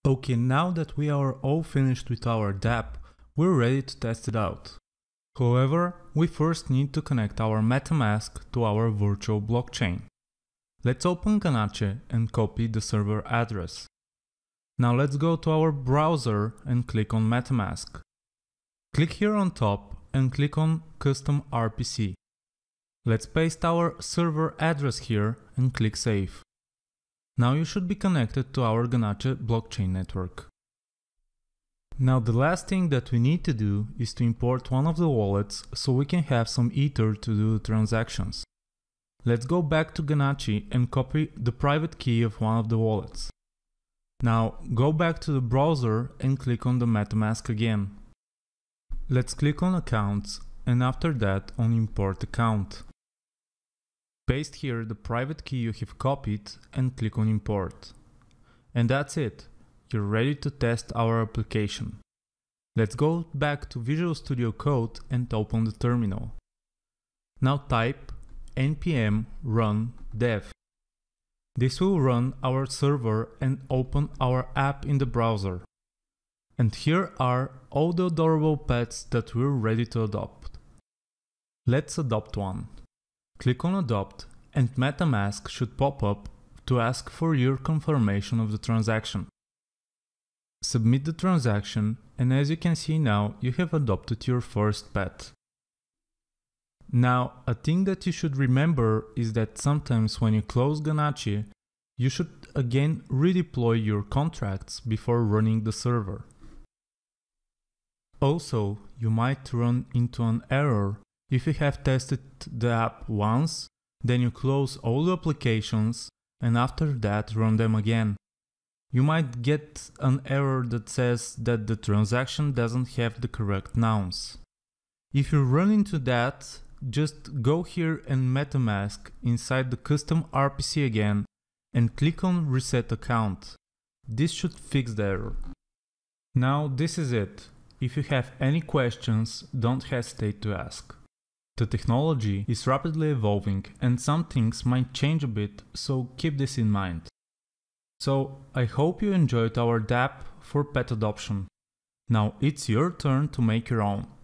Okay, now that we are all finished with our dApp, we're ready to test it out. However, we first need to connect our Metamask to our virtual blockchain. Let's open Ganache and copy the server address. Now let's go to our browser and click on Metamask. Click here on top and click on Custom RPC. Let's paste our server address here and click Save. Now you should be connected to our Ganache blockchain network. Now the last thing that we need to do is to import one of the wallets so we can have some Ether to do transactions. Let's go back to Ganache and copy the private key of one of the wallets. Now go back to the browser and click on the Metamask again. Let's click on Accounts and after that on Import Account. Paste here the private key you have copied and click on Import. And that's it. You're ready to test our application. Let's go back to Visual Studio Code and open the terminal. Now type npm run dev. This will run our server and open our app in the browser. And here are all the adorable pets that we're ready to adopt. Let's adopt one. Click on Adopt and Metamask should pop up to ask for your confirmation of the transaction. Submit the transaction and as you can see now, you have adopted your first pet. Now, a thing that you should remember is that sometimes when you close Ganache, you should again redeploy your contracts before running the server. Also, you might run into an error if you have tested the app once, then you close all the applications and after that run them again. You might get an error that says that the transaction doesn't have the correct nonce. If you run into that, just go here and Metamask inside the custom RPC again and click on Reset Account. This should fix the error. Now this is it. If you have any questions, don't hesitate to ask. The technology is rapidly evolving and some things might change a bit, so keep this in mind. So I hope you enjoyed our dApp for pet adoption. Now it's your turn to make your own.